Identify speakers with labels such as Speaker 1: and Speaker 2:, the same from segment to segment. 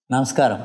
Speaker 1: నమస్కారం.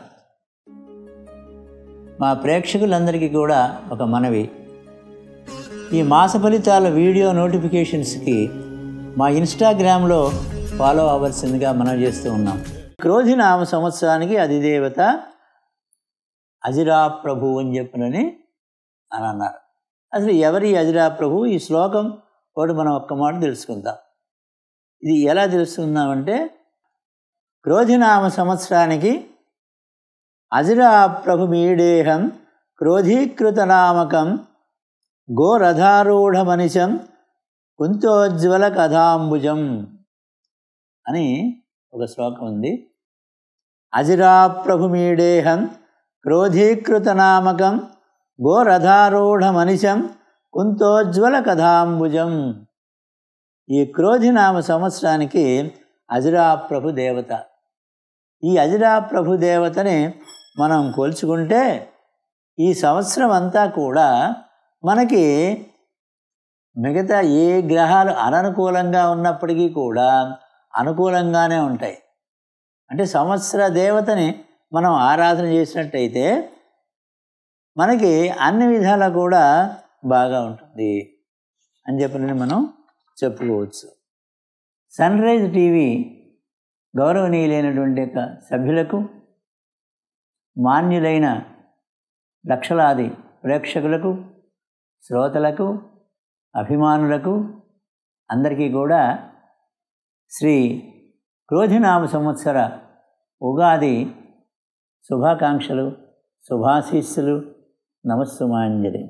Speaker 1: మా ప్రేక్షకులందరికీ కూడా ఒక మనవి. ఈ మాస ఫలితాల వీడియో నోటిఫికేషన్స్కి మా ఇన్స్టాగ్రామ్లో ఫాలో అవ్వాల్సిందిగా మనం చేస్తూ ఉన్నాం. క్రోధినామ సంవత్సరానికి అధిదేవత అజిరా ప్రభు అని చెప్పనని అన్నారు. అసలు ఎవరి అజిరా ప్రభు? ఈ శ్లోకం ఒకటి మనం ఒక్క మాట తెలుసుకుందాం. ఇది ఎలా తెలుసుకుందామంటే, క్రోధినామ సంవత్సరానికి అజిరా ప్రభు మీడేహం క్రోధీకృతనామకం గోరథారూఢమనిశం కుంతోజ్వల కథాంబుజం అని ఒక శ్లోకం ఉంది. అజిరా ప్రభు మీడేహం క్రోధీకృతనామకం గోరథారూఢమనిశం కుంతోజ్వల కథాంబుజం. ఈ క్రోధినామ సంవత్సరానికి అజిరా ప్రభు దేవత. ఈ అజిరా ప్రభు దేవతని మనం కొలుచుకుంటే ఈ సంవత్సరం అంతా కూడా మనకి మిగతా ఏ గ్రహాలు అననుకూలంగా ఉన్నప్పటికీ కూడా అనుకూలంగానే ఉంటాయి. అంటే సంవత్సర దేవతని మనం ఆరాధన చేసినట్టయితే మనకి అన్ని విధాలా కూడా బాగా ఉంటుంది అని చెప్పని మనం చెప్పుకోవచ్చు. సన్ రైజ్ టీవీ గౌరవనీయులైనటువంటి యొక్క సభ్యులకు, మాన్యులైన లక్షలాది ప్రేక్షకులకు, శ్రోతలకు, అభిమానులకు అందరికీ కూడా శ్రీ క్రోధినామ సంవత్సర ఉగాది శుభాకాంక్షలు, శుభాశీస్సులు, నమస్సుమాంజలి.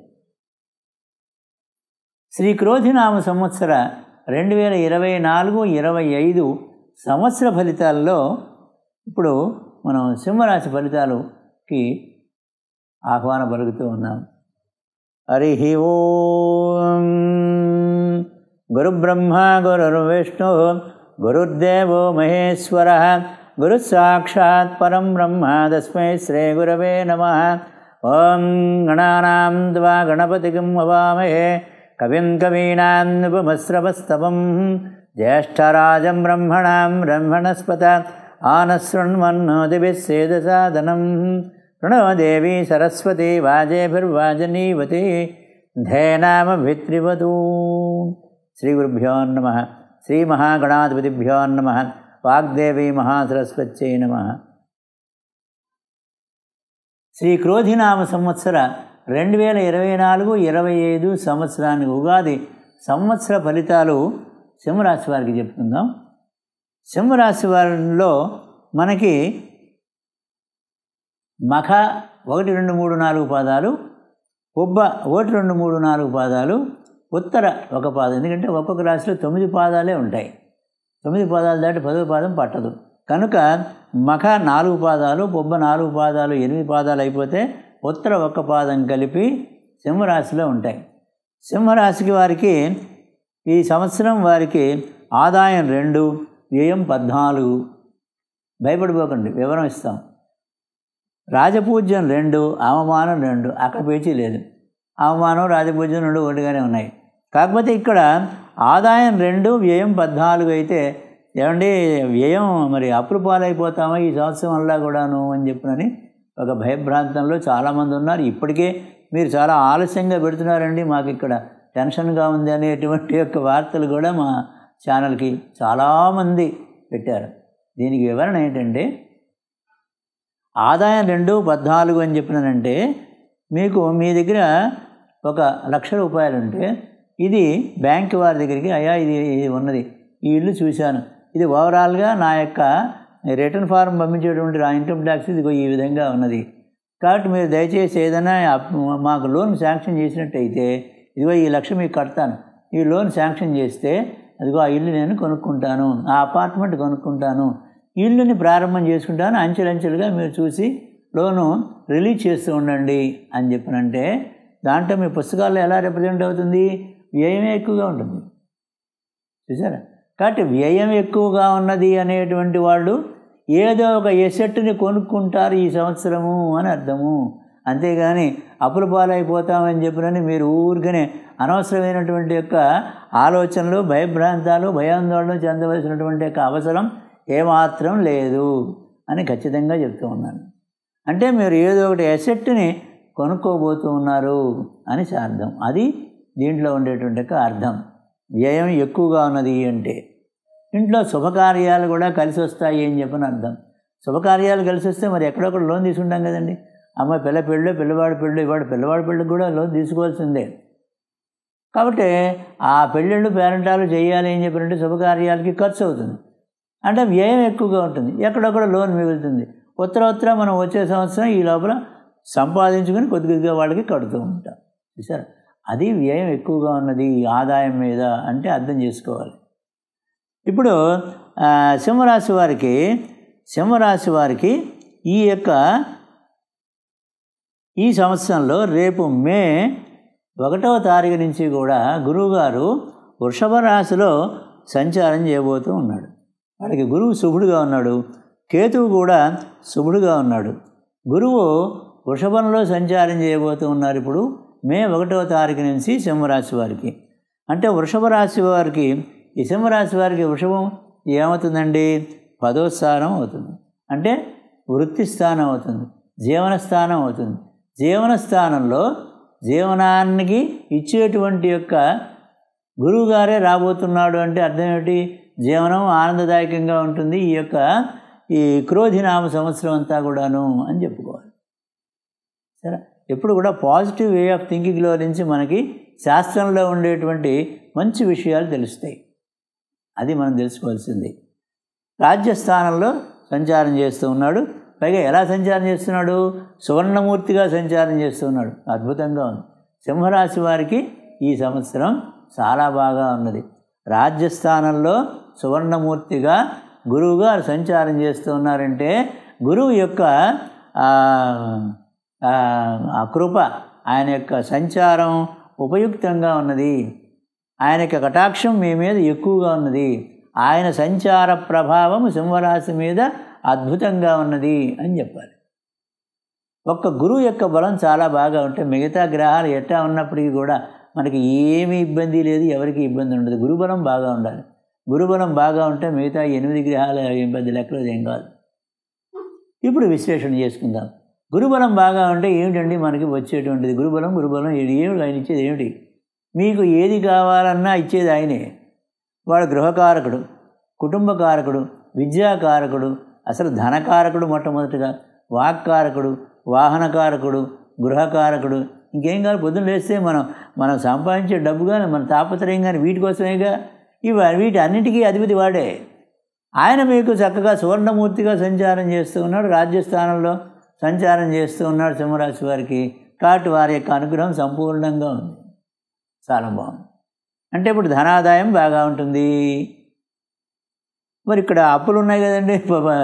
Speaker 1: శ్రీ క్రోధినామ సంవత్సర 2024-25 సంవత్సర ఫలితాల్లో ఇప్పుడు మనం సింహరాశి ఫలితాలకి ఆహ్వానం పలుకుతూ ఉన్నాం. హరి ఓం. గురుబ్రహ్మ గురుర్విష్ణు గురుర్దేవో మహేశ్వర గురు సాక్షాత్ పరం బ్రహ్మ తస్మై శ్రీ గురవే నమః. ఓం గణానాం త్వా గణపతిం హవామహే కవిం కవీనాముపమశ్రవస్తవం జ్యేష్ఠరాజం బ్రహ్మణాం బ్రహ్మణస్పత ఆనశృణ్వన్నోతిభిः సేదసాదనం. ప్రణో దేవీ సరస్వతి వాజేభిర్వాజనీవతి ధేనామభిత్రివతూ. శ్రీ గురుభ్యో నమః. శ్రీ మహాగణాధిపతిభ్యో నమః. వాగ్దేవీ మహాసరస్వత్యై నమః. శ్రీ క్రోధినామ సంవత్సర 2024-25 సంవత్సరానికి ఉగాది సంవత్సర ఫలితాలు సింహరాశి వారికి చెప్పుకుందాం. సింహరాశి వారిలో మనకి మఖ 1, 2, 3, 4 పాదాలు, పుబ్బ 1, 2, 3, 4 పాదాలు, ఉత్తర 1 పాదం. ఎందుకంటే ఒక్కొక్క రాశిలో 9 పాదాలే ఉంటాయి. 9 పాదాలు దాటి 10వ పాదం పట్టదు. కనుక మఖ 4 పాదాలు, పుబ్బ 4 పాదాలు, 8 పాదాలు అయిపోతే ఉత్తర 1 పాదం కలిపి సింహరాశిలో ఉంటాయి. సింహరాశికి వారికి ఈ సంవత్సరం వారికి ఆదాయం 2, వ్యయం 14. భయపడిపోకండి, వివరం ఇస్తాం. రాజపూజ్యం 2, అవమానం 2. అక్కడ పేచీ లేదు. అవమానం రాజపూజ్యం 2 ఒకటిగానే ఉన్నాయి. కాకపోతే ఇక్కడ ఆదాయం 2, వ్యయం 14 అయితే ఏమండి వ్యయం మరి అప్పులు పాలైపోతామా ఈ సంవత్సరం వల్ల కూడాను అని చెప్పినని ఒక భయభ్రాంతంలో చాలామంది ఉన్నారు. ఇప్పటికే మీరు చాలా ఆలస్యంగా పెడుతున్నారండి, మాకు ఇక్కడ టెన్షన్గా ఉంది అనేటువంటి యొక్క వార్తలు కూడా మా ఛానల్కి చాలామంది పెట్టారు. దీనికి వివరణ ఏంటంటే, ఆదాయం 2, 14 అని చెప్పినానంటే మీకు మీ దగ్గర 1,00,000 రూపాయలు ఉంటే ఇది బ్యాంక్ వారి దగ్గరికి, అయ్యా ఇది ఉన్నది, ఈ ఇల్లు చూశాను, ఇది ఓవరాల్గా నా యొక్క రిటర్న్ ఫారం పంపించేటువంటి ఆ ఇన్కమ్ ట్యాక్స్ ఇదిగో ఈ విధంగా ఉన్నది, కాబట్టి మీరు దయచేసి ఏదైనా మాకు లోన్ శాంక్షన్ చేసినట్టయితే ఇదిగో ఈ 1,00,000 మీకు కడతాను, ఈ లోన్ శాంక్షన్ చేస్తే అదిగో ఆ ఇల్లు నేను కొనుక్కుంటాను, ఆ అపార్ట్మెంట్ కొనుక్కుంటాను, ఇల్లుని ప్రారంభం చేసుకుంటాను, అంచెలంచెలుగా మీరు చూసి లోను రిలీజ్ చేస్తూ ఉండండి అని చెప్పినంటే దాంట్లో మీ పుస్తకాల్లో ఎలా రిప్రజెంట్ అవుతుంది? వ్యయమే ఎక్కువగా ఉంటుంది. చూసారా? కాబట్టి వ్యయం ఎక్కువగా ఉన్నది అనేటువంటి వాళ్ళు ఏదో ఒక ఎసెట్ని కొనుక్కుంటారు ఈ సంవత్సరము అని అర్థము. అంతేగాని అప్పుల పాలైపోతామని చెప్పినని మీరు ఊరికనే అనవసరమైనటువంటి యొక్క ఆలోచనలు, భయభ్రాంతాలు, భయాందోళన చెందవలసినటువంటి యొక్క అవసరం ఏమాత్రం లేదు. అని ఖచ్చితంగా చెప్తూ ఉన్నాను. అంటే మీరు ఏదో ఒకటి అసెట్ని కొనుక్కోబోతూ ఉన్నారు అని అర్థం. అది దీంట్లో ఉండేటువంటి అర్థం. వ్యయం ఎక్కువగా ఉన్నది అంటే ఇంట్లో శుభకార్యాలు కూడా కలిసి వస్తాయి అని చెప్పని అర్థం. శుభకార్యాలు కలిసి వస్తే మరి ఎక్కడొక్కడ లోన్ తీసుకుంటాం కదండి. అమ్మాయి పెళ్ళి పిల్లవాడి పెళ్ళి, ఇవాడు పిల్లవాడి పెళ్ళికి కూడా లోన్ తీసుకోవాల్సిందే. కాబట్టి ఆ పెళ్ళిళ్ళు పేరెంటాలు చేయాలి అని చెప్పినట్టు శుభకార్యాలకి ఖర్చు అవుతుంది. అంటే వ్యయం ఎక్కువగా ఉంటుంది, ఎక్కడొక్కడ లోన్ మిగులుతుంది. ఉత్తర మనం వచ్చే సంవత్సరం ఈ లోపల సంపాదించుకొని కొద్దిగా వాళ్ళకి కడుతూ ఉంటాం. చూసారా, అది వ్యయం ఎక్కువగా ఉన్నది ఆదాయం మీద అంటే అర్థం చేసుకోవాలి. ఇప్పుడు సింహరాశి వారికి ఈ సంవత్సరంలో రేపు మే 1వ తారీఖు నుంచి కూడా గురువుగారు వృషభ రాశిలో సంచారం చేయబోతూ ఉన్నాడు. వాడికి గురువు శుభుడుగా ఉన్నాడు, కేతువు కూడా శుభుడుగా ఉన్నాడు. గురువు వృషభంలో సంచారం చేయబోతూ ఉన్నారు ఇప్పుడు మే 1వ తారీఖు నుంచి సింహరాశి వారికి. అంటే వృషభ రాశి వారికి, ఈ సింహరాశి వారికి వృషభం ఏమవుతుందండి? 10వ స్థానం అవుతుంది. అంటే వృత్తి స్థానం అవుతుంది, జీవన స్థానం అవుతుంది. జీవన స్థానంలో జీవనానికి ఇచ్చేటువంటి యొక్క గురువుగారే రాబోతున్నాడు. అంటే అర్థం ఏమిటి? జీవనం ఆనందదాయకంగా ఉంటుంది ఈ క్రోధినామ సంవత్సరం అంతా కూడాను అని చెప్పుకోవాలి. సరే, ఎప్పుడు కూడా పాజిటివ్ వే ఆఫ్ థింకింగ్లో నుంచి మనకి శాస్త్రంలో ఉండేటువంటి మంచి విషయాలు తెలుస్తాయి. అది మనం తెలుసుకోవాల్సింది. రాజ్యస్థానంలో సంచారం చేస్తూ ఉన్నాడు. పైగా ఎలా సంచారం చేస్తున్నాడు? సువర్ణమూర్తిగా సంచారం చేస్తున్నాడు. అద్భుతంగా ఉంది. సింహరాశి వారికి ఈ సంవత్సరం చాలా బాగా ఉన్నది. రాజ్యస్థానంలో సువర్ణమూర్తిగా గురువుగారు సంచారం చేస్తూ ఉన్నారంటే గురువు యొక్క ఆ కృప, ఆయన యొక్క సంచారం ఉపయుక్తంగా ఉన్నది. ఆయన యొక్క కటాక్షం మీ మీద ఎక్కువగా ఉన్నది. ఆయన సంచార ప్రభావం సింహరాశి మీద అద్భుతంగా ఉన్నది అని చెప్పాలి. ఒక్క గురువు యొక్క బలం చాలా బాగా ఉంటే మిగతా గ్రహాలు ఎట్టా ఉన్నప్పటికీ కూడా మనకి ఏమీ ఇబ్బంది లేదు, ఎవరికి ఇబ్బంది ఉండదు. గురుబలం బాగా ఉండాలి. గురుబలం బాగా ఉంటే మిగతా 8 గ్రహాలు ఇబ్బంది లెక్కలో ఏం కాదు. ఇప్పుడు విశ్లేషణ చేసుకుందాం. గురుబలం బాగా ఉంటే ఏమిటండి మనకి వచ్చేటువంటిది? గురుబలం ఏమిటి? ఆయన ఇచ్చేది ఏమిటి? మీకు ఏది కావాలన్నా ఇచ్చేది ఆయనే. వాడు గృహకారకుడు, కుటుంబకారకుడు, విద్యాకారకుడు, అసలు ధనకారకుడు, మొట్టమొదటిగా వాక్కారకుడు, వాహనకారకుడు, గృహకారకుడు. ఇంకేం కాదు? పొద్దున్న లేస్తే మనం సంపాదించే డబ్బు కానీ మన తాపత్రయం కానీ వీటి కోసమేగా. వీటి అన్నిటికీ అధిపతి వాడే. ఆయన మీకు చక్కగా సువర్ణమూర్తిగా సంచారం చేస్తూ ఉన్నాడు. రాజ్యస్థానంలో సంచారం చేస్తూ ఉన్నాడు సింహరాశి వారికి. కాబట్టి వారి యొక్క అనుగ్రహం సంపూర్ణంగా ఉంది. చాలా బాగుంది. అంటే ఇప్పుడు ధనాదాయం బాగా ఉంటుంది. మరి ఇక్కడ అప్పులు ఉన్నాయి కదండి,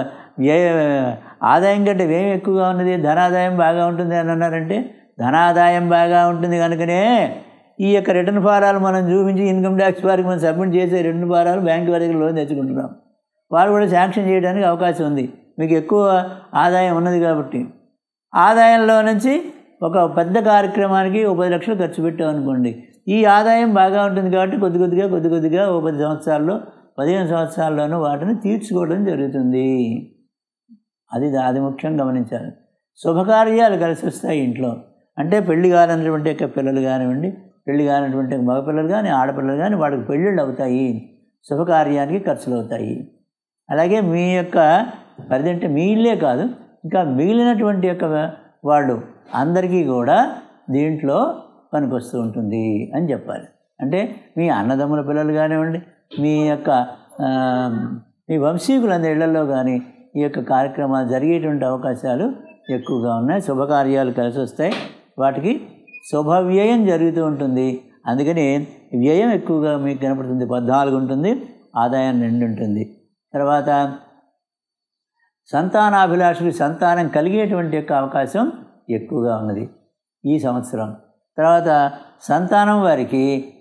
Speaker 1: ఆదాయం కంటే వ్యయం ఎక్కువగా ఉన్నది, ధనాదాయం బాగా ఉంటుంది అని అన్నారంటే ధనాదాయం బాగా ఉంటుంది కనుకనే ఈ యొక్క రిటర్న్ ఫారాలు మనం చూపించి ఇన్కమ్ ట్యాక్స్ వారికి మనం సబ్మిట్ చేసే రిటర్న్ ఫారాలు బ్యాంకు వారి దగ్గర లోన్ తెచ్చుకుంటున్నాం. వారు కూడా శాంక్షన్ చేయడానికి అవకాశం ఉంది. మీకు ఎక్కువ ఆదాయం ఉన్నది కాబట్టి ఆదాయంలో నుంచి ఒక పెద్ద కార్యక్రమానికి 10 లక్షలు ఖర్చు పెట్టామనుకోండి, ఈ ఆదాయం బాగా ఉంటుంది కాబట్టి కొద్ది కొద్దిగా 10 సంవత్సరాల్లో 15 సంవత్సరాల్లోనూ వాటిని తీర్చుకోవడం జరుగుతుంది. అది ముఖ్యం గమనించాలి. శుభకార్యాలు కలిసి వస్తాయి ఇంట్లో. అంటే పెళ్లి కానటువంటి యొక్క పిల్లలు కానివ్వండి, పెళ్లి కానటువంటి మగపిల్లలు కానీ ఆడపిల్లలు కానీ వాడికి పెళ్ళిళ్ళు అవుతాయి, శుభకార్యానికి ఖర్చులు అవుతాయి. అలాగే మీ యొక్క పరిధి అంటే మీ ఇల్లే కాదు, ఇంకా మిగిలినటువంటి యొక్క వాళ్ళు అందరికీ కూడా దీంట్లో పనికొస్తూ ఉంటుంది అని చెప్పాలి. అంటే మీ అన్నదమ్ముల పిల్లలు కానివ్వండి, మీ యొక్క మీ వంశీకులందరి ఇళ్లలో కానీ ఈ యొక్క కార్యక్రమాలు జరిగేటువంటి అవకాశాలు ఎక్కువగా ఉన్నాయి. శుభకార్యాలు కలిసి వస్తాయి, వాటికి శుభవ్యయం జరుగుతూ ఉంటుంది. అందుకని వ్యయం ఎక్కువగా మీకు కనపడుతుంది. 14 ఉంటుంది, ఆదాయం 2 ఉంటుంది. తర్వాత సంతానాభిలాషులు సంతానం కలిగేటువంటి యొక్క అవకాశం ఎక్కువగా ఉన్నది ఈ సంవత్సరం. తర్వాత సంతానం వారికి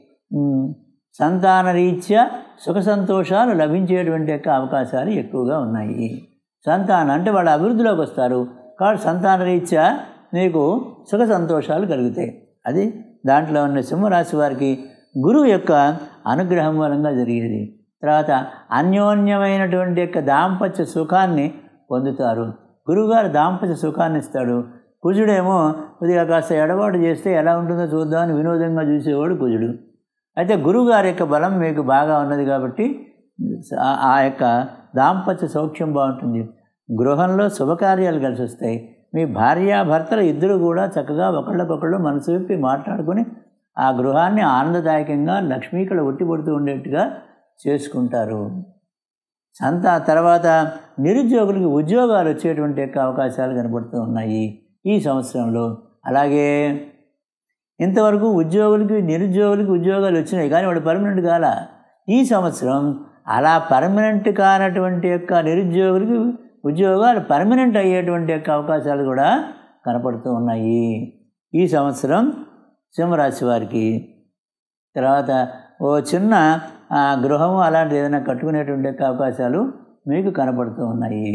Speaker 1: సంతాన రీత్యా సుఖ సంతోషాలు లభించేటువంటి యొక్క అవకాశాలు ఎక్కువగా ఉన్నాయి. సంతానం అంటే వాళ్ళు అభివృద్ధిలోకి వస్తారు కాబట్టి సంతాన రీత్యా మీకు సుఖ సంతోషాలు కలుగుతాయి. అది దాంట్లో ఉన్న సింహరాశి వారికి గురువు యొక్క అనుగ్రహం మూలంగా జరిగేది. తర్వాత అన్యోన్యమైనటువంటి యొక్క దాంపత్య సుఖాన్ని పొందుతారు. గురువుగారు దాంపత్య సుఖాన్ని ఇస్తాడు. కుజుడేమో కొద్దిగా కాస్త ఎడబాటు చేస్తే ఎలా ఉంటుందో చూద్దామని వినోదంగా చూసేవాడు కుజుడు. అయితే గురువుగారి యొక్క బలం మీకు బాగా ఉన్నది కాబట్టి ఆ యొక్క దాంపత్య సౌఖ్యం బాగుంటుంది. గృహంలో శుభకార్యాలు కలిసి వస్తాయి. మీ భార్యాభర్తలు ఇద్దరు కూడా చక్కగా ఒకళ్ళకొకళ్ళు మనసు విప్పి మాట్లాడుకొని ఆ గృహాన్ని ఆనందదాయకంగా లక్ష్మీకళ ఒట్టిపడుతూ ఉండేట్టుగా చేసుకుంటారు. తర్వాత నిరుద్యోగులకు ఉద్యోగాలు వచ్చేటువంటి యొక్క అవకాశాలు కనబడుతూ ఉన్నాయి ఈ సంవత్సరంలో. అలాగే ఇంతవరకు నిరుద్యోగులకి ఉద్యోగాలు వచ్చినాయి, కానీ వాడు పర్మనెంట్ కాల. ఈ సంవత్సరం అలా పర్మనెంట్ కానటువంటి యొక్క నిరుద్యోగులకి ఉద్యోగాలు పర్మనెంట్ అయ్యేటువంటి యొక్క అవకాశాలు కూడా కనపడుతూ ఉన్నాయి ఈ సంవత్సరం సింహరాశి వారికి. తర్వాత ఓ చిన్న గృహము అలాంటిది ఏదైనా కట్టుకునేటువంటి యొక్క అవకాశాలు మీకు కనపడుతూ ఉన్నాయి.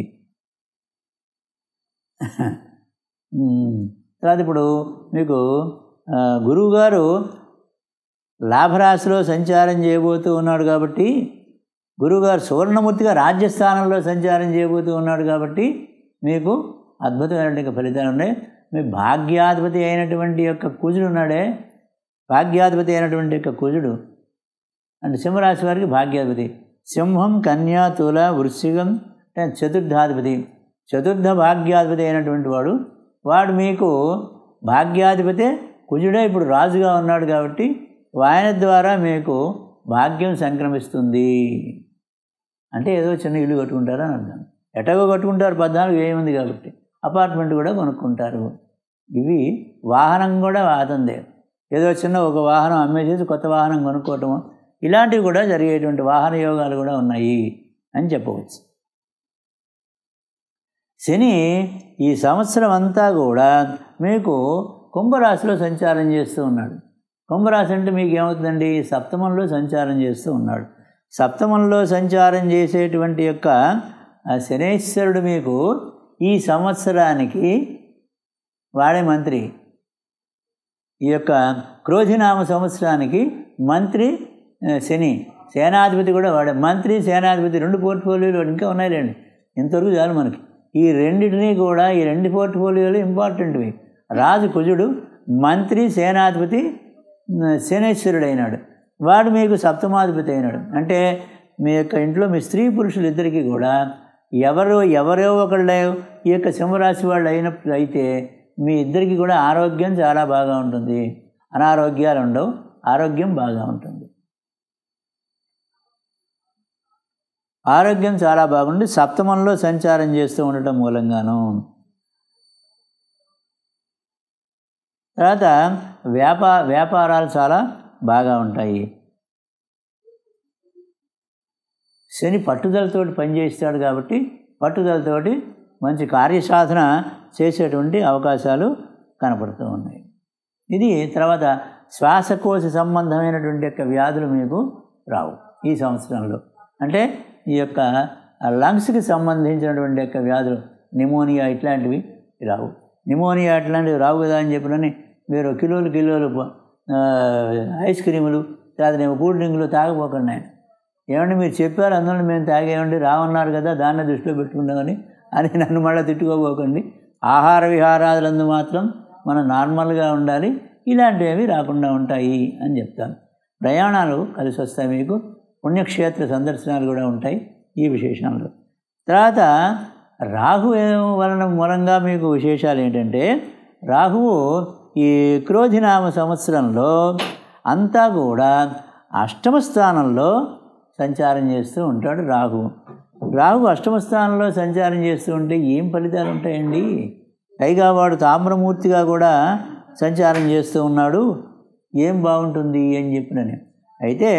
Speaker 1: తర్వాత ఇప్పుడు మీకు గురువుగారు లాభరాశిలో సంచారం చేయబోతూ ఉన్నాడు కాబట్టి, గురువుగారు సువర్ణమూర్తిగా రాజ్యస్థానంలో సంచారం చేయబోతూ ఉన్నాడు కాబట్టి మీకు అద్భుతమైనటువంటి ఫలితాలు ఉన్నాయి. మీ భాగ్యాధిపతి అయినటువంటి యొక్క కుజుడు ఉన్నాడే, భాగ్యాధిపతి అయినటువంటి యొక్క కుజుడు అంటే సింహరాశి వారికి భాగ్యాధిపతి. సింహం, కన్యా, తుల, వృశ్చికం చతుర్థాధిపతి. చతుర్థ భాగ్యాధిపతి అయినటువంటి వాడు మీకు భాగ్యాధిపతే కుజుడే ఇప్పుడు రాజుగా ఉన్నాడు కాబట్టి ఆయన ద్వారా మీకు భాగ్యం సంక్రమిస్తుంది. అంటే ఏదో చిన్న ఇల్లు కట్టుకుంటారు అని అర్థం. ఎటగో కట్టుకుంటారు, 14 ఉంది కాబట్టి అపార్ట్మెంట్ కూడా కొనుక్కుంటారు. ఇవి వాహనం కూడా అతందే, ఏదో చిన్న ఒక వాహనం అమ్మేసేసి కొత్త వాహనం కొనుక్కోవటము, ఇలాంటివి కూడా జరిగేటువంటి వాహన యోగాలు కూడా ఉన్నాయి అని చెప్పవచ్చు. శని ఈ సంవత్సరం అంతా కూడా మీకు కుంభరాశిలో సంచారం చేస్తూ ఉన్నాడు. కుంభరాశి అంటే మీకు ఏమవుతుందండి, సప్తమంలో సంచారం చేస్తూ ఉన్నాడు. సప్తమంలో సంచారం చేసేటువంటి యొక్క శనేశ్వరుడు మీకు ఈ సంవత్సరానికి వాడే మంత్రి. ఈ యొక్క క్రోధినామ సంవత్సరానికి మంత్రి శని, సేనాధిపతి కూడా వాడే. మంత్రి, సేనాధిపతి 2 పోర్ట్ఫోలియోలు ఇంకా ఉన్నాయిలేండి, ఇంతవరకు చాలు మనకి. ఈ రెండింటినీ కూడా, ఈ 2 పోర్ట్ఫోలియోలు ఇంపార్టెంట్వి. రాజు కుజుడు, మంత్రి సేనాధిపతి శనేశ్వరుడు అయినాడు. వాడు మీకు సప్తమాధిపతి అయినాడు. అంటే మీ యొక్క ఇంట్లో మీ స్త్రీ పురుషులు ఇద్దరికీ కూడా ఎవరో ఒకళ్ళు ఈ యొక్క సింహరాశి వాళ్ళు అయితే మీ ఇద్దరికి కూడా ఆరోగ్యం చాలా బాగా ఉంటుంది, అనారోగ్యాలు ఉండవు, ఆరోగ్యం బాగా ఉంటుంది. ఆరోగ్యం చాలా బాగుండి సప్తమంలో సంచారం చేస్తూ ఉండటం మూలంగాను. తర్వాత వ్యాపారాలు చాలా బాగా ఉంటాయి. శని పట్టుదలతోటి పనిచేస్తాడు కాబట్టి పట్టుదలతోటి మంచి కార్యసాధన చేసేటువంటి అవకాశాలు కనపడుతూ ఉన్నాయి. ఇది తర్వాత శ్వాసకోశ సంబంధమైనటువంటి యొక్క వ్యాధులు మీకు రావు ఈ సంవత్సరంలో. అంటే ఈ యొక్క లంగ్స్కి సంబంధించినటువంటి యొక్క వ్యాధులు, నిమోనియా ఇట్లాంటివి రావు. నిమోనియా అట్లాంటివి రావు కదా అని చెప్పినని మీరు కిలోలు ఐస్ క్రీములు లేకపోతే కూల్ డ్రింకులు తాగపోకండి. ఏమంటే మీరు చెప్పారు అందులో మేము తాగేమండి, రావన్నారు కదా దాన్ని దృష్టిలో పెట్టుకుందామని నన్ను మళ్ళీ తిట్టుకోబోకండి. ఆహార విహారాదులందు మాత్రం మనం నార్మల్గా ఉండాలి, ఇలాంటివి రాకుండా ఉంటాయి అని చెప్తాను. ప్రయాణాలు కలిసి వస్తాయి, మీకు పుణ్యక్షేత్ర సందర్శనాలు కూడా ఉంటాయి ఈ విశేషాలు. తర్వాత రాహు వలన మూలంగా మీకు విశేషాలు ఏంటంటే, రాహువు ఈ క్రోధినామ సంవత్సరంలో అంతా కూడా అష్టమ స్థానంలో సంచారం చేస్తూ ఉంటాడు. రాహు అష్టమ స్థానంలో సంచారం చేస్తూ ఉంటే ఏం ఫలితాలు ఉంటాయండి. పైగా వాడు తామ్రమూర్తిగా కూడా సంచారం చేస్తూ ఉన్నాడు, ఏం బాగుంటుంది అని చెప్పినని. అయితే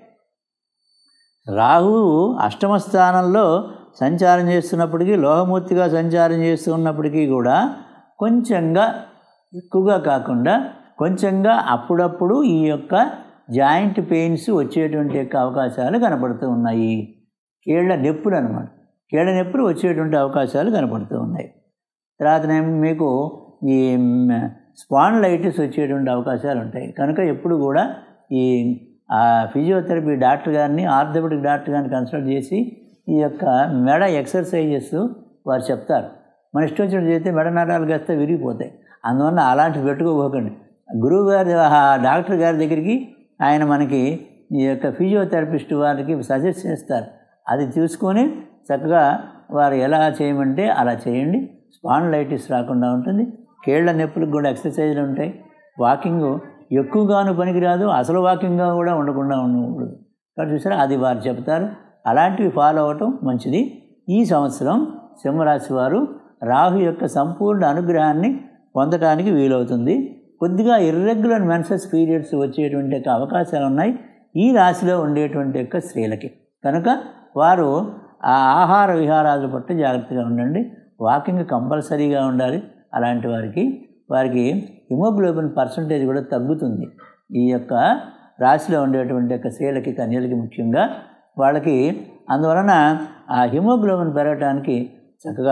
Speaker 1: రాహువు అష్టమ స్థానంలో సంచారం చేస్తున్నప్పటికీ, లోహమూర్తిగా సంచారం చేస్తూ ఉన్నప్పటికీ కూడా కొంచెంగా, ఎక్కువగా కాకుండా కొంచెంగా అప్పుడప్పుడు ఈ యొక్క జాయింట్ పెయిన్స్ వచ్చేటువంటి యొక్క అవకాశాలు కనపడుతూ ఉన్నాయి. కీళ్ళ నొప్పులు అనమాట, కీళ్ళ నొప్పులు వచ్చేటువంటి అవకాశాలు కనపడుతూ ఉన్నాయి. తర్వాత మీకు ఈ స్పాండిలైటిస్ వచ్చేటువంటి అవకాశాలు ఉంటాయి. కనుక ఎప్పుడు కూడా ఈ ఫిజియోథెరపీ డాక్టర్ గారిని, ఆర్థోపెడిక్ డాక్టర్ గారిని కన్సల్ట్ చేసి ఈ యొక్క మెడ ఎక్సర్సైజెస్ వారు చెప్తారు. మన ఇష్టం వచ్చినట్టు చేస్తే మెడ నరాలు కాస్తే విరిగిపోతాయి. అందువల్ల అలాంటివి పెట్టుకోబోకండి. గురువు గారి డాక్టర్ గారి దగ్గరికి ఆయన మనకి ఈ యొక్క ఫిజియోథెరపిస్ట్ వారికి సజెస్ట్ చేస్తారు. అది చూసుకొని చక్కగా వారు ఎలా చేయమంటే అలా చేయండి. స్పాండిలైటిస్ రాకుండా ఉంటుంది. కేళ్ల నొప్పులకు కూడా ఎక్సర్సైజ్లు ఉంటాయి. వాకింగ్ ఎక్కువగాను పనికిరాదు, అసలు వాకింగ్గా కూడా ఉండకుండా ఉండకూడదు. కాబట్టి చూసారా, అది వారు చెప్తారు. అలాంటివి ఫాలో అవ్వటం మంచిది. ఈ సంవత్సరం సింహరాశి వారు రాహు యొక్క సంపూర్ణ అనుగ్రహాన్ని పొందడానికి వీలవుతుంది. కొద్దిగా ఇర్రెగ్యులర్ మెన్సెస్ పీరియడ్స్ వచ్చేటువంటి యొక్క అవకాశాలు ఉన్నాయి ఈ రాశిలో ఉండేటువంటి యొక్క స్త్రీలకి. కనుక వారు ఆ ఆహార విహారాల పట్ల జాగ్రత్తగా ఉండండి. వాకింగ్ కంపల్సరీగా ఉండాలి. అలాంటి వారికి హిమోగ్లోబిన్ పర్సంటేజ్ కూడా తగ్గుతుంది. ఈ యొక్క రాశిలో ఉండేటువంటి యొక్క స్త్రీలకి, కన్యలకి ముఖ్యంగా వాళ్ళకి. అందువలన ఆ హిమోగ్లోబిన్ పెరగటానికి చక్కగా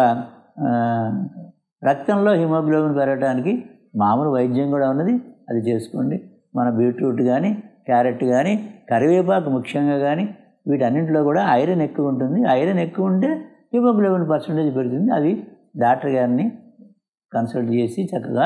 Speaker 1: రక్తంలో హిమోగ్లోబిన్ పెరగటానికి మామూలు వైద్యం కూడా ఉన్నది, అది చేసుకోండి. మన బీట్రూట్ కానీ, క్యారెట్ కానీ, కరివేపాకు ముఖ్యంగా కానీ, వీటన్నింటిలో కూడా ఐరన్ ఎక్కువ ఉంటుంది. ఐరన్ ఎక్కువ ఉంటే హిమోగ్లోబిన్ పర్సంటేజ్ పెరుగుతుంది. అది డాక్టర్ గారిని కన్సల్ట్ చేసి చక్కగా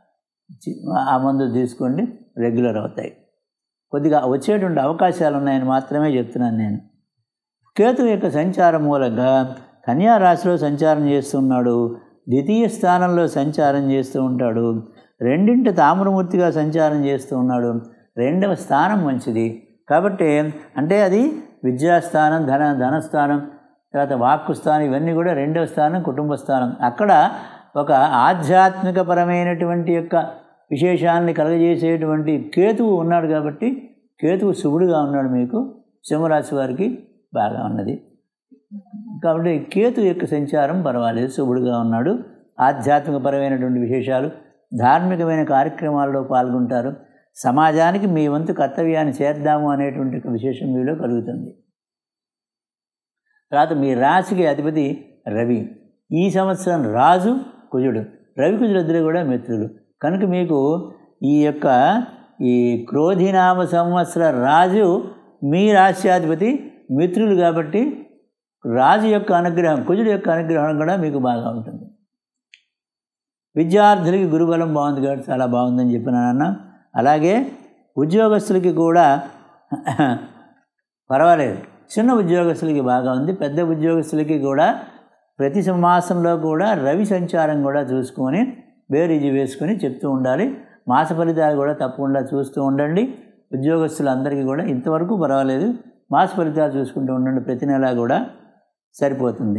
Speaker 1: ఆ మందులు తీసుకోండి, రెగ్యులర్ అవుతాయి. కొద్దిగా వచ్చేటువంటి అవకాశాలు ఉన్నాయని మాత్రమే చెప్తున్నాను నేను. కేతువు యొక్క సంచారం మూలంగా కన్యా రాశిలో సంచారం చేస్తున్నాడు. ద్వితీయ స్థానంలో సంచారం చేస్తూ ఉంటాడు. రెండింటి తామ్రమూర్తిగా సంచారం చేస్తూ ఉన్నాడు. రెండవ స్థానం మంచిది కాబట్టి, అంటే అది విద్యాస్థానం, ధనస్థానం, తర్వాత వాక్కు స్థానం, ఇవన్నీ కూడా రెండవ స్థానం, కుటుంబ స్థానం. అక్కడ ఒక ఆధ్యాత్మికపరమైనటువంటి యొక్క విశేషాలని కలగజేసేటువంటి కేతువు ఉన్నాడు కాబట్టి, కేతువు శుభుడుగా ఉన్నాడు. మీకు సింహరాశి వారికి బాగా ఉన్నది కాబట్టి కేతు యొక్క సంచారం పర్వాలేదు, శుభుడుగా ఉన్నాడు. ఆధ్యాత్మికపరమైనటువంటి విశేషాలు, ధార్మికమైన కార్యక్రమాల్లో పాల్గొంటారు. సమాజానికి మీ వంతు కర్తవ్యాన్ని చేద్దాము అనేటువంటి విశేషం మీలో కలుగుతుంది. తర్వాత మీ రాశికి అధిపతి రవి. ఈ సంవత్సరం రాజు కుజుడు, రవి కుజులిద్దరూ కూడా మిత్రులు. కనుక మీకు ఈ క్రోధినామ సంవత్సర రాజు మీ రాశ్యాధిపతి మిత్రులు కాబట్టి రాజు యొక్క అనుగ్రహం, కుజుడు యొక్క అనుగ్రహం కూడా మీకు బాగా ఉంటుంది. విద్యార్థులకి గురుబలం బాగుంది కాబట్టి చాలా బాగుందని చెప్పినానన్న. అలాగే ఉద్యోగస్తులకి కూడా పర్వాలేదు, చిన్న ఉద్యోగస్తులకి బాగా ఉంది. పెద్ద ఉద్యోగస్తులకి కూడా ప్రతి మాసంలో కూడా రవి సంచారం కూడా చూసుకొని బేరీజు వేసుకొని చెప్తూ ఉండాలి. మాస ఫలితాలు కూడా తప్పకుండా చూస్తూ ఉండండి. ఉద్యోగస్తులందరికీ కూడా ఇంతవరకు పర్వాలేదు, మాస ఫలితాలు చూసుకుంటూ ఉండండి. ప్రతి నెల కూడా సరిపోతుంది.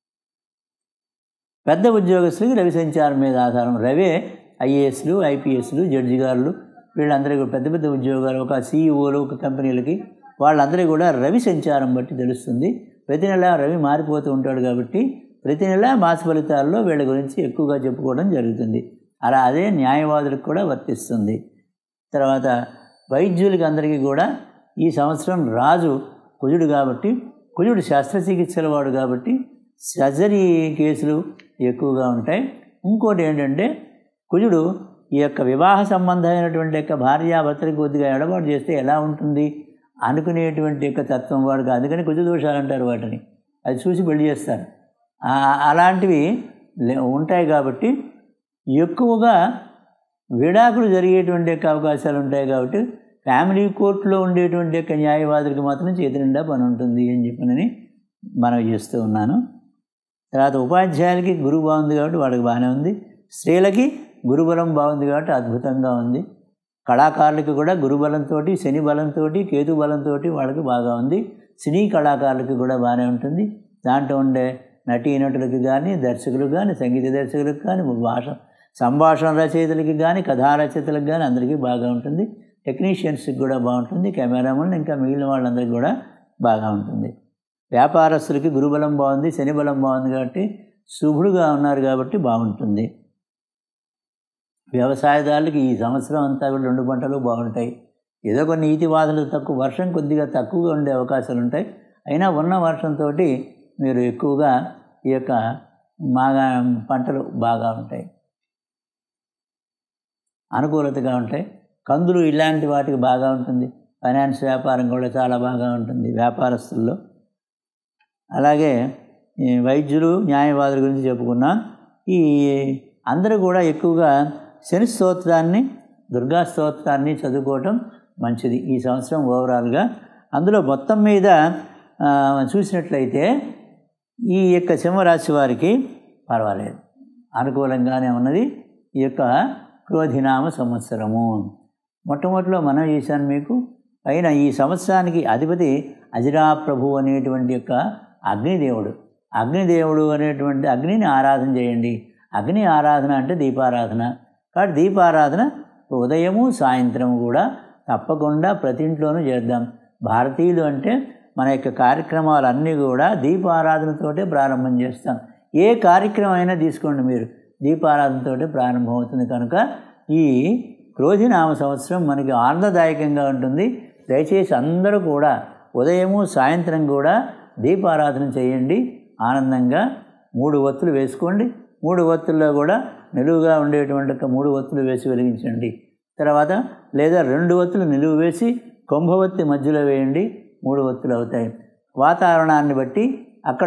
Speaker 1: పెద్ద ఉద్యోగస్తులకి రవి సంచారం మీద ఆధారం. రవే ఐఏఎస్లు, ఐపీఎస్లు, జడ్జి గారులు, వీళ్ళందరికీ పెద్ద పెద్ద ఉద్యోగాలు, ఒక సీఈఓలు, ఒక కంపెనీలకి వాళ్ళందరికీ కూడా రవి సంచారం బట్టి తెలుస్తుంది. ప్రతి నెల రవి మారిపోతూ ఉంటాడు కాబట్టి ప్రతి నెల మాస ఫలితాల్లో వీళ్ళ గురించి ఎక్కువగా చెప్పుకోవడం జరుగుతుంది. అదే న్యాయవాదులకు కూడా వర్తిస్తుంది. తర్వాత వైద్యులకి అందరికీ కూడా ఈ సంవత్సరం రాజు కుజుడు కాబట్టి, కుజుడు శస్త్రచికిత్సల వాడు కాబట్టి సర్జరీ కేసులు ఎక్కువగా ఉంటాయి. ఇంకోటి ఏంటంటే, కుజుడు ఈ యొక్క వివాహ సంబంధమైనటువంటి యొక్క భార్యాభర్తలకు కొద్దిగా ఎడబాటు చేస్తే ఎలా ఉంటుంది అనుకునేటువంటి యొక్క తత్వం వాడుగా, అందుకని కుజ దోషాలు అంటారు వాటిని. అది చూసి పెళ్లి చేస్తారు. అలాంటివి ఉంటాయి కాబట్టి ఎక్కువగా విడాకులు జరిగేటువంటి యొక్క అవకాశాలు ఉంటాయి. కాబట్టి ఫ్యామిలీ కోర్టులో ఉండేటువంటి యొక్క న్యాయవాదులకు మాత్రం చేతి నిండా పని ఉంటుంది అని చెప్పినని మనవి చేస్తూ ఉన్నాను. తర్వాత ఉపాధ్యాయులకి గురువు బాగుంది కాబట్టి వాళ్ళకి బాగానే ఉంది. స్త్రీలకి గురుబలం బాగుంది కాబట్టి అద్భుతంగా ఉంది. కళాకారులకి కూడా గురుబలంతో, శని బలంతో, కేతు బలంతో వాళ్ళకి బాగా ఉంది. సినీ కళాకారులకి కూడా బాగానే ఉంటుంది. దాంట్లో ఉండే నటీనటులకు కానీ, దర్శకులకు కానీ, సంగీత దర్శకులకు కానీ, సంభాషణ రచయితలకి కానీ, కథా రచయితలకు కానీ అందరికీ బాగా ఉంటుంది. టెక్నీషియన్స్కి కూడా బాగుంటుంది. కెమెరామెన్ ఇంకా మిగిలిన వాళ్ళందరికీ కూడా బాగా ఉంటుంది. వ్యాపారస్తులకి గురుబలం బాగుంది, శని బలం బాగుంది కాబట్టి శుభుడుగా ఉన్నారు కాబట్టి బాగుంటుంది. వ్యవసాయదారులకి ఈ సంవత్సరం అంతా కూడా 2 పంటలు బాగుంటాయి. ఏదో కొన్ని నీతివాదులు తక్కువ, వర్షం కొద్దిగా తక్కువగా ఉండే అవకాశాలు ఉంటాయి. అయినా ఉన్న వర్షంతో మీరు ఎక్కువగా ఈ యొక్క పంటలు బాగా ఉంటాయి, అనుకూలతగా ఉంటాయి. కందులు ఇలాంటి వాటికి బాగా ఉంటుంది. ఫైనాన్స్ వ్యాపారం కూడా చాలా బాగా ఉంటుంది వ్యాపారస్తుల్లో. అలాగే వైద్యులు న్యాయవాదుల గురించి చెప్పుకున్నాం. ఈ అందరూ కూడా ఎక్కువగా శని స్తోత్రాన్ని, దుర్గా స్తోత్రాన్ని చదువుకోవటం మంచిది ఈ సంవత్సరం ఓవరాల్గా. అందులో మొత్తం మీద చూసినట్లయితే ఈ యొక్క సింహరాశి వారికి పర్వాలేదు, అనుకూలంగానే ఉన్నది ఈ యొక్క క్రోధినామ సంవత్సరము. మొట్టమొదటిలో మనం చేశాను మీకు. పైన ఈ సంవత్సరానికి అధిపతి అజిరాప్రభు అనేటువంటి యొక్క అగ్నిదేవుడు. అగ్నిదేవుడు అనేటువంటి అగ్నిని ఆరాధన చేయండి. అగ్ని ఆరాధన అంటే దీపారాధన. కాబట్టి దీపారాధన ఉదయము సాయంత్రము కూడా తప్పకుండా ప్రతి ఇంట్లోనూ చేద్దాం. భారతీయులు అంటే మన యొక్క కార్యక్రమాలన్నీ కూడా దీపారాధనతోటే ప్రారంభం చేస్తాం. ఏ కార్యక్రమం అయినా తీసుకోండి మీరు, దీపారాధనతోటే ప్రారంభమవుతుంది. కనుక ఈ క్రోధినామ సంవత్సరం మనకి ఆనందదాయకంగా ఉంటుంది. దయచేసి అందరూ కూడా ఉదయము సాయంత్రం కూడా దీపారాధన చేయండి. ఆనందంగా 3 ఒత్తులు వేసుకోండి. 3 ఒత్తుల్లో కూడా నిలువుగా ఉండేటువంటి 3 ఒత్తులు వేసి వెలిగించండి. తర్వాత లేదా 2 ఒత్తులు నిలువు వేసి కుంభవత్తి మధ్యలో వేయండి. 3 ఒత్తులు అవుతాయి. వాతావరణాన్ని బట్టి అక్కడ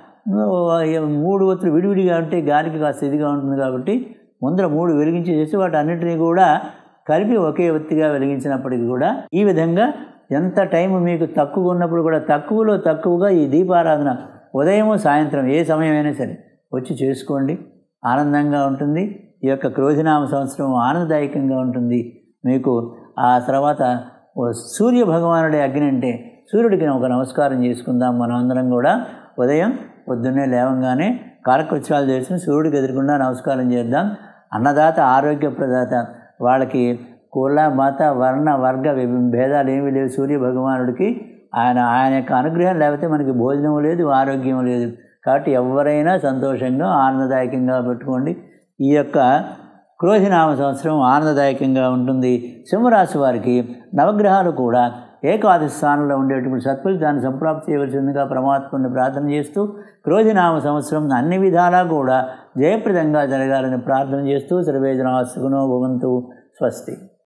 Speaker 1: 3 ఒత్తులు విడివిడిగా ఉంటే గాలికి కాస్త ఇదిగా ఉంటుంది. కాబట్టి ముందర 3 వెలిగించేసి వాటి అన్నింటినీ కూడా కలిపి ఒకే ఒత్తిగా వెలిగించినప్పటికీ కూడా ఈ విధంగా ఎంత టైం మీకు తక్కువ ఉన్నప్పుడు కూడా తక్కువలో తక్కువగా ఈ దీపారాధన ఉదయం సాయంత్రం ఏ సమయమైనా సరే వచ్చి చేసుకోండి. ఆనందంగా ఉంటుంది. ఈ యొక్క క్రోధినామ సంవత్సరం ఆనందదాయకంగా ఉంటుంది మీకు. ఆ తర్వాత సూర్య భగవానుడి అగ్ని అంటే సూర్యుడికి ఒక నమస్కారం చేసుకుందాం. మనం అందరం కూడా ఉదయం పొద్దున్నే లేవంగానే కాలకృత్యాలు చేసి సూర్యుడికి ఎదురుకుండా నమస్కారం చేద్దాం. అన్నదాత ఆరోగ్య ప్రదాత. వాళ్ళకి కుల మత వర్ణ వర్గ భేదాలు ఏమీ లేవు. సూర్య భగవానుడికి ఆయన యొక్క అనుగ్రహం లేకపోతే మనకి భోజనం లేదు, ఆరోగ్యం లేదు. కాబట్టి ఎవరైనా సంతోషంగా ఆనందదాయకంగా పెట్టుకోండి. ఈ యొక్క క్రోధినామ సంవత్సరం ఆనందదాయకంగా ఉంటుంది. సింహరాశి వారికి నవగ్రహాలు కూడా ఏకాదశి స్థానంలో ఉండేటువంటి సత్ఫలితాన్ని సంప్రాప్తి చేయవలసిందిగా పరమాత్మని ప్రార్థన చేస్తూ క్రోధినామ సంవత్సరం అన్ని విధాలా కూడా జయప్రదంగా జరగాలని ప్రార్థన చేస్తూ సర్వే జనాః సుఖినో భవంతు. స్వస్తి.